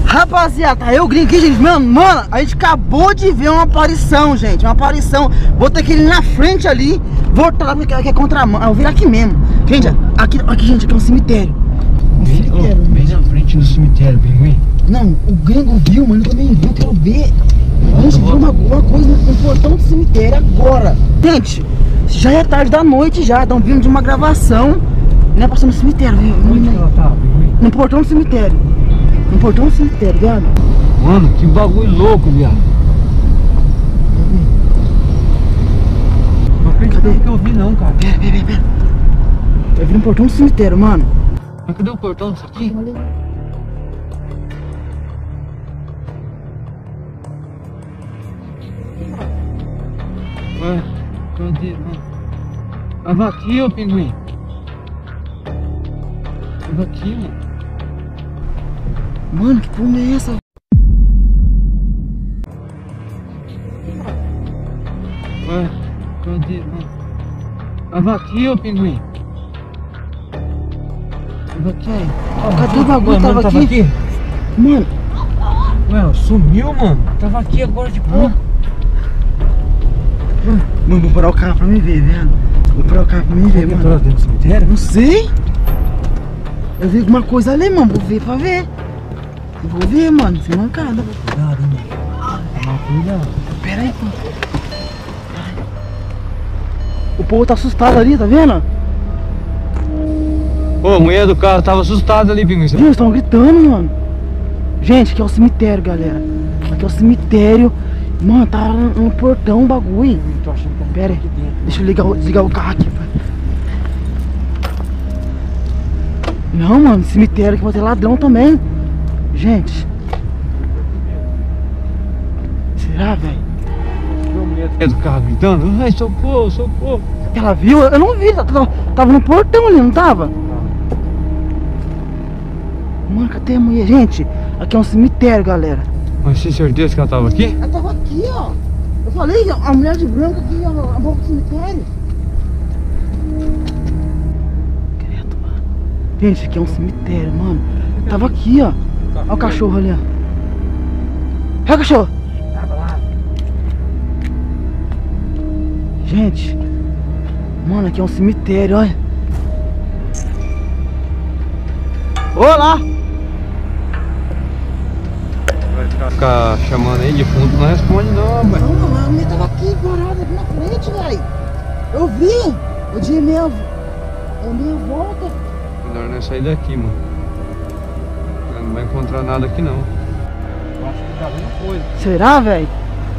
Rapaziada, tá eu gringo aqui, gente. Mano, a gente acabou de ver uma aparição, gente. Uma aparição. Vou ter que ir na frente ali. Voltar lá porque aqui é contramão. Eu vou vir aqui mesmo. Gente, aqui, gente, aqui é um cemitério. Bem na frente do cemitério, Pinguim. Não, o gringo viu, mano. Eu também viu, quero ver. A gente viu uma coisa no portão do cemitério agora. Gente, já é tarde da noite já. Estão vindo de uma gravação. Né, passando no cemitério, viu? Onde que ela tá, Pinguim? No portão do cemitério. No portão do cemitério, viado. Mano, que bagulho louco, viado. Não acredito que eu vi não, cara. Pera. Eu vi no portão do cemitério, mano. Mas cadê o portão disso aqui? Ué, cadê, mano? Tava aqui, ô Pinguim. Tava aqui, mano. Mano, que porra é essa? Ué, cadê, mano? Tava aqui, ô Pinguim. Tava aqui. Cadê o bagulho? Mano, Tava aqui? Mano. Ué, sumiu, mano. Tava aqui agora de porra. Mano, vou parar o carro pra me ver, velho. Vou parar o carro pra me ver, Tá mano. lá dentro do cemitério? Não sei. Eu vi alguma coisa ali, mano. Vou ver pra ver. Eu vou ver, mano. Sem mancada. Cuidado, hein, mano. Toma cuidado. Pera aí, pô. O povo tá assustado ali, tá vendo? Ô, a mulher do carro tava assustada ali, Pinguim. Eles estão gritando, mano. Gente, aqui é o cemitério, galera. Aqui é o cemitério. Mano, tá no portão o bagulho. Tô achando que tá Pera aí. aqui dentro. Deixa eu desligar o carro aqui, pai. Não, mano, cemitério que vai ter ladrão também. Gente. Será, velho? Viu a mulher do carro gritando? Ai, socorro, socorro. Ela viu? Eu não vi, tava no portão ali, não tava? Mano, cadê a mulher? Gente, aqui é um cemitério, galera. Mas tem certeza que ela tava aqui? Ela tava aqui, ó. Eu falei, a mulher de branco aqui, ó, a boca do cemitério. Credo, mano. Gente, aqui é um cemitério, mano. Tava aqui, ó. Olha o cachorro ali, ó. Olha o cachorro. Gente. Mano, aqui é um cemitério, olha. Olá! Vai ficar chamando aí de fundo, não responde não, rapaz. Não, a mulher tava aqui, parada, aqui na frente, velho. Eu vi. Eu dei meia volta. Melhor não é sair daqui, mano. Não vai encontrar nada aqui não. Eu acho que tá vendo coisa. Será, velho?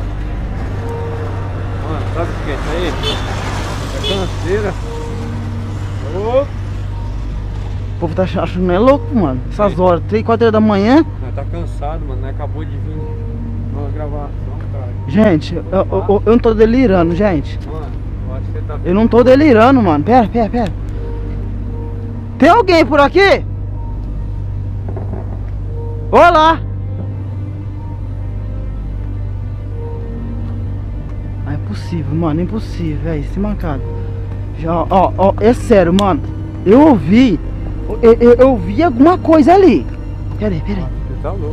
Mano, sabe o que é isso aí? É canseira. Ô! O povo tá achando que não é louco, mano. Essas horas, 3, 4 horas da manhã. Nós tá cansado, mano. Nós acabou de vir numa gravação, cara. Gente, eu não tô delirando, gente. Mano, eu acho que você tá... Eu não tô delirando, mano. Pera. Tem alguém por aqui? Olá! Ah, é possível, mano. É impossível, velho. Se mancado. Já, ó, é sério, mano. Eu ouvi. Eu vi alguma coisa ali. Pera aí. Você tá louco.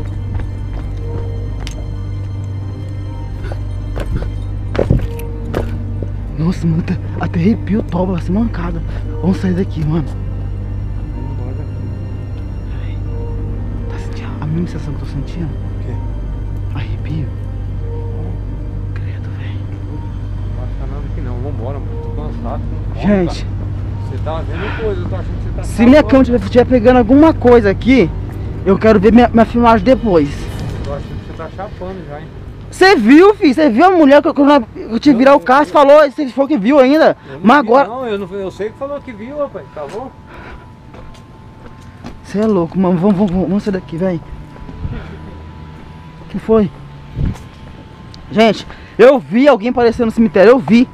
Nossa, mano, até arrepio o toba, essa mancada. Vamos sair daqui, mano. Peraí. Tá sentindo a mesma sensação que eu tô sentindo? O quê? Arrepio. Credo, velho. Não vai ficar nada aqui não. Vambora, mano. Tô cansado. Gente, Cara. Você tá vendo coisa, eu tô achando que você tá... se minha câmera estiver pegando alguma coisa aqui, eu quero ver minha filmagem depois. Tô achando que você tá chapando já, hein? Você viu, filho? Você viu a mulher que eu te virar o carro e falou, você falou que viu ainda. Mas agora... Não, eu sei que falou que viu, rapaz. Tá bom? Você é louco, mano. Vamos sair daqui, velho. O que foi? Gente, eu vi alguém aparecendo no cemitério, eu vi.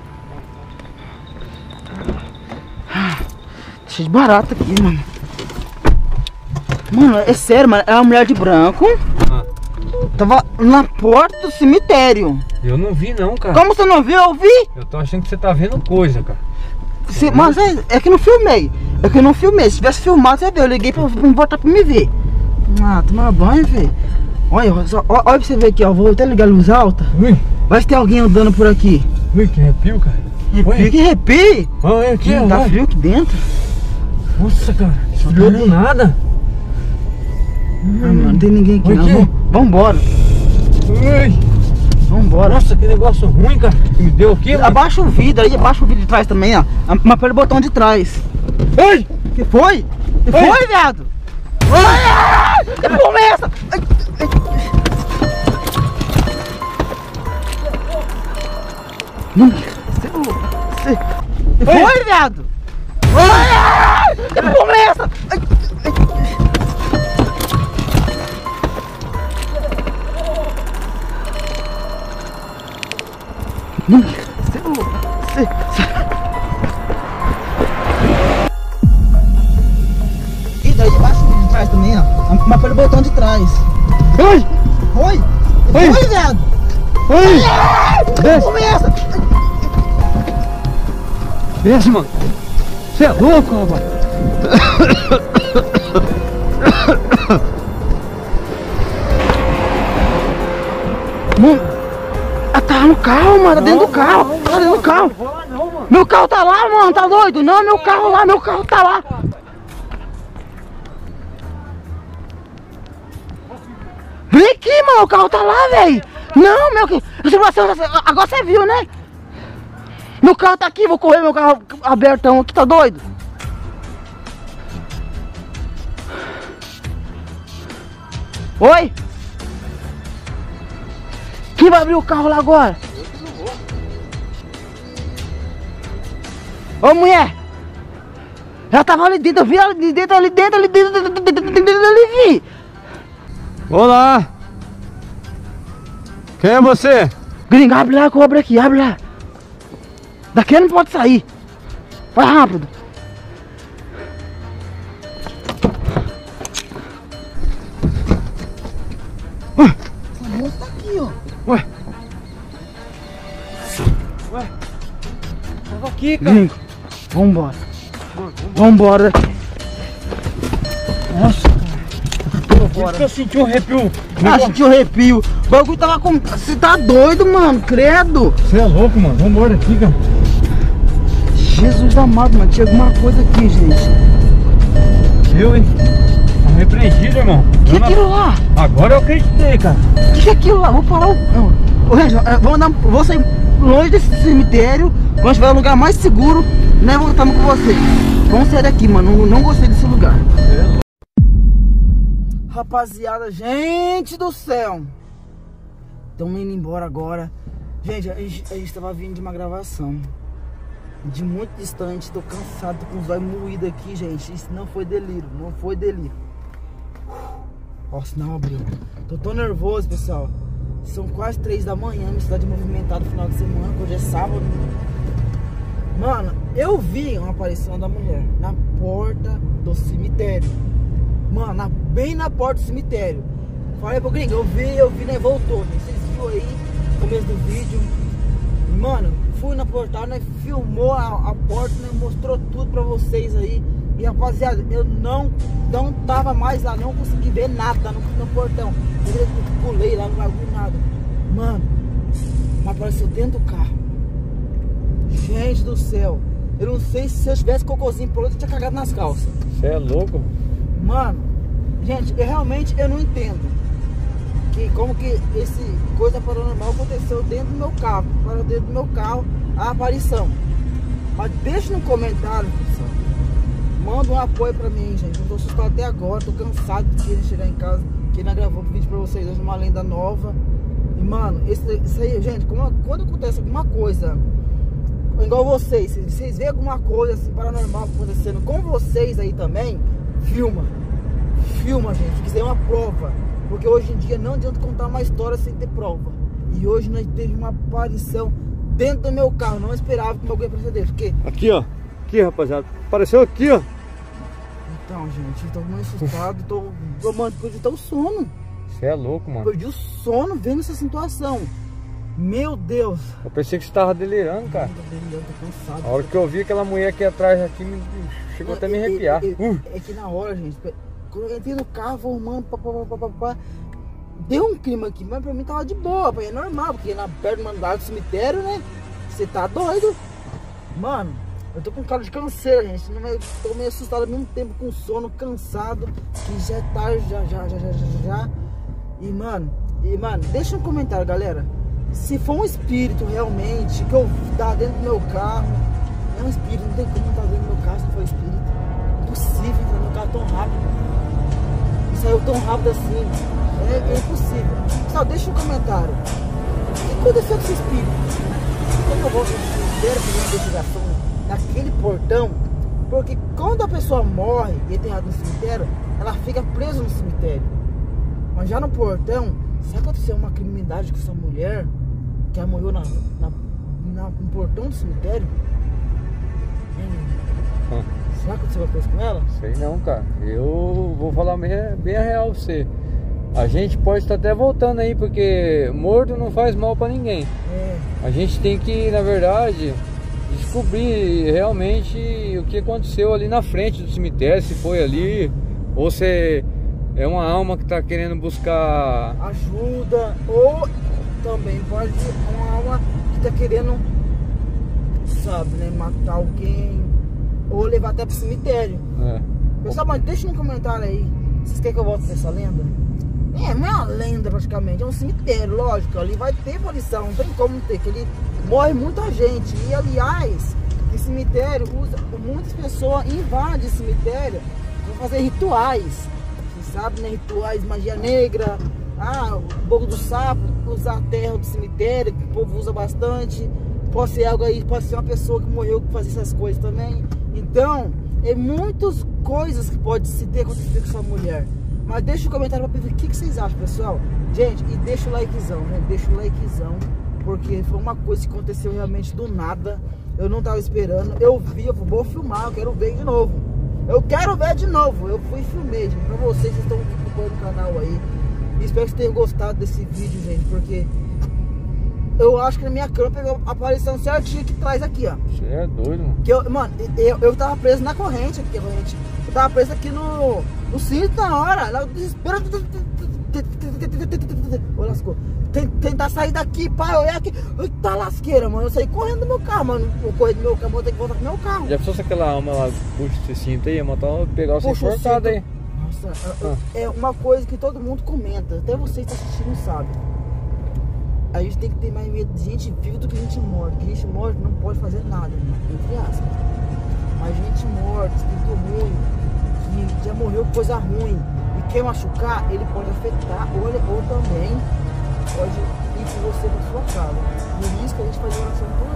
Cheio de barata aqui, mano. Mano, é sério, mano. É uma mulher de branco. Tava na porta do cemitério. Eu não vi não, cara. Como você não viu? Eu vi. Eu tô achando que você tá vendo coisa, cara. Mas é que eu não filmei. Se tivesse filmado, você ia ver. Eu liguei pra me botar pra me ver. Ah, tomar banho, velho. Olha, olha pra você ver aqui, ó. Vou até ligar a luz alta. Ui. Vai se tem alguém andando por aqui. Ui, que arrepio, cara. Arrepio, que arrepio? Olha aqui, ó. Tá frio aqui dentro. Nossa, cara. Frio do nada. Ah, mano, não tem ninguém aqui não. Vambora. Ui. Vambora. Nossa, que negócio ruim, cara. Que me deu aqui, mano. Abaixa o vidro aí, abaixa o vidro de trás também, ó. Mas pelo botão de trás. Ei! Que foi? Que foi, viado? Ai, que porra é essa? Mano, que foi, viado? Ai, que porra é essa? Mano, e daí abaixa o vidro de trás também, ó. Mas pelo botão de trás. Ei! Foi? Ei! Foi, viado? Ei! Desce! Começa! Desce, mano! Você é louco, rapaz! Mano, tá no carro, mano, tá dentro do carro, tá dentro do carro. Não vou lá não, mano. Meu carro tá lá, mano, tá doido? Não, meu carro lá, meu carro tá lá. Vem aqui, mano, o carro tá lá, velho. Não, meu que. Agora você viu, né? Meu carro tá aqui, vou correr meu carro abertão aqui, tá doido? Oi? Quem vai abrir o carro lá agora? Eu que não vou. Ô mulher! Ela tava ali dentro, eu vi ela ali dentro, ali vi! Olá! Quem é você? Gringa, abre lá, cobra aqui, abre lá! Daqui não pode sair! Vai rápido! Essa moça tá aqui, ó! Ué? Ué? Tava aqui, cara. Gringo, vambora! Vambora daqui! Nossa, cara! Por que eu senti um arrepio? Ah, senti um arrepio! O bagulho tava com... Você tá doido, mano? Credo! Você é louco, mano. Vambora aqui, cara. Jesus amado, mano. Tinha alguma coisa aqui, gente. Eu, hein? Tá repreendido, irmão. Que é aquilo lá? Agora eu acreditei, cara. Que é aquilo lá? Vou parar o... Ô, Regis, vou sair longe desse cemitério. Vamos para um lugar mais seguro. Né? Voltamos com vocês. Vamos sair daqui, mano. Não gostei desse lugar. Rapaziada, gente do céu. Estamos indo embora agora. Gente, a gente tava vindo de uma gravação de muito distante. Tô cansado, tô com os olhos moídos aqui, gente. Isso não foi delírio, não foi delírio. Nossa, não abriu. Tô tão nervoso, pessoal. São quase 3 da manhã, minha cidade movimentada no final de semana, que hoje é sábado. Mano, eu vi uma aparição da mulher na porta do cemitério. Mano, bem na porta do cemitério. Falei pro gringo, eu vi, né? Voltou, né? Vocês viram aí no começo do vídeo. E, mano, fui na portal, né? Filmou a porta, né? Mostrou tudo pra vocês aí. E rapaziada, eu não tava mais lá, não consegui ver nada no portão. Eu pulei lá, não vi nada. Mano, apareceu dentro do carro. Gente do céu, eu não sei se eu tivesse cocôzinho por outro, eu tinha cagado nas calças. Você é louco? Mano, gente, eu não entendo como que esse coisa paranormal aconteceu dentro do meu carro. Para dentro do meu carro a aparição. Mas deixa no comentário, pessoal. Manda um apoio pra mim, gente. Eu tô assustado até agora, tô cansado de querer chegar em casa. Que não gravou vídeo pra vocês hoje, uma lenda nova. E mano, isso aí, gente, quando acontece alguma coisa igual vocês veem alguma coisa assim, paranormal acontecendo com vocês aí também, filma, gente, se quiser uma prova, porque hoje em dia não adianta contar uma história sem ter prova. E hoje nós teve uma aparição dentro do meu carro, não esperava que o bagulho ia proceder, porque... Aqui, ó, aqui, rapaziada, apareceu aqui, ó. Então, gente, eu tô muito assustado, mano, perdi até o sono. Você é louco, mano. Perdi o sono vendo essa situação. Meu Deus. Eu pensei que você tava delirando, cara. Eu tô cansado. A hora que eu vi aquela mulher aqui atrás aqui, chegou até a me arrepiar. É que na hora, gente, quando eu entrei no carro, arrumando, deu um clima aqui, mas pra mim tava de boa, é normal, porque na perto do cemitério, né? Você tá doido? Mano, eu tô com cara de canseira, gente. Tô meio assustado ao mesmo tempo, com sono, cansado, que já é tarde, já. E mano, deixa um comentário, galera. Se for um espírito realmente, que eu tá dentro do meu carro, é um espírito, não tem como estar dentro do meu carro se não for espírito. Impossível entrar no meu carro tão rápido. E saiu tão rápido assim. É impossível. Pessoal, deixa um comentário. O que aconteceu com esse espírito? Como eu vou fazer uma investigação naquele portão? Porque quando a pessoa morre e é enterrada no cemitério, ela fica presa no cemitério. Mas já no portão, se acontecer uma criminalidade com essa mulher, que ela morreu no portão do cemitério, será que aconteceu alguma coisa com ela? Sei não, cara. Eu vou falar bem a real pra você. A gente pode estar até voltando aí, porque morto não faz mal pra ninguém. A gente tem que, na verdade, descobrir realmente o que aconteceu ali na frente do cemitério, se foi ali, ou se é uma alma que tá querendo buscar ajuda, ou também pode ser uma alma que tá querendo, sabe, né, matar alguém, ou levar até pro cemitério. Pessoal, mas deixa um comentário aí, vocês querem que eu volte dessa lenda? Não é uma lenda praticamente, é um cemitério, lógico, ali vai ter aparição, não tem como ter, que ali morre muita gente. E aliás, esse cemitério muitas pessoas invadem esse cemitério para fazer rituais, você sabe, né? Rituais, magia negra, o boco do sapo, usar a terra do cemitério, que o povo usa bastante. Pode ser algo aí, pode ser uma pessoa que morreu que fazia essas coisas também. Então, é muitas coisas que pode se ter acontecido com essa mulher. Mas deixa um comentário pra ver o que vocês acham, pessoal. Gente, e deixa o likezão, né? Deixa o likezão, porque foi uma coisa que aconteceu realmente do nada. Eu não tava esperando. Eu vi, eu falei, vou filmar, eu quero ver de novo. Eu quero ver de novo. Eu fui e filmei, gente. Pra vocês que estão acompanhando o canal aí. E espero que vocês tenham gostado desse vídeo, gente, porque eu acho que na minha câmera pegou a aparição certinha que traz aqui, ó. Você é doido, mano. Que eu tava preso na corrente aqui, gente. Eu tava preso aqui no cinto na hora. Lá, desespero. Ô, lascou. Tentar sair daqui, pai, olhar aqui. Eita lasqueira, mano. Eu saí correndo do meu carro, mano. Eu corri do meu carro, vou ter que voltar pro meu carro. Já pensou se aquela alma lá puxa esse cinto aí, matar, pegar você enforcado aí? Nossa, é uma coisa que todo mundo comenta. Até vocês que estão assistindo sabem. A gente tem que ter mais medo de gente viva do que gente morta. Que gente morta não pode fazer nada, entre aspas. Mas gente morta, espírito ruim, que já morreu coisa ruim e quer machucar, ele pode afetar ou também pode ir com você pra sua casa. Por isso que a gente faz oração toda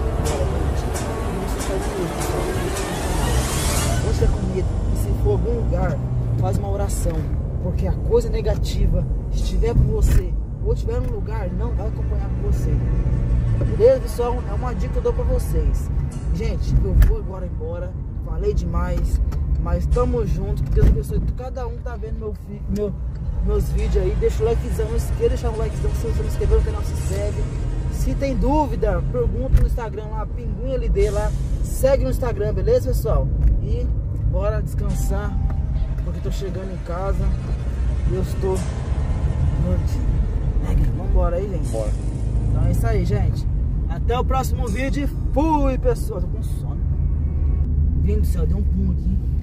vez. Você com medo, e se for algum lugar, faz uma oração, porque a coisa negativa, se estiver com você ou estiver num lugar, não vai acompanhar com você. Beleza, pessoal? É uma dica que eu dou pra vocês. Gente, eu vou agora embora. Falei demais, mas tamo junto. Que Deus abençoe cada um que tá vendo meus vídeos aí. Deixa o likezão, não esqueça de deixar um likezão. Se você não se inscreveu no canal, se inscreve. Se tem dúvida, pergunta no Instagram lá, Pinguim LD lá. Segue no Instagram, beleza, pessoal? E bora descansar, porque tô chegando em casa e eu estou morto. Vambora aí, gente. Bora. Então é isso aí, gente. Até o próximo vídeo. Fui, pessoal. Tô com sono. Vindo do céu, deu um pum aqui.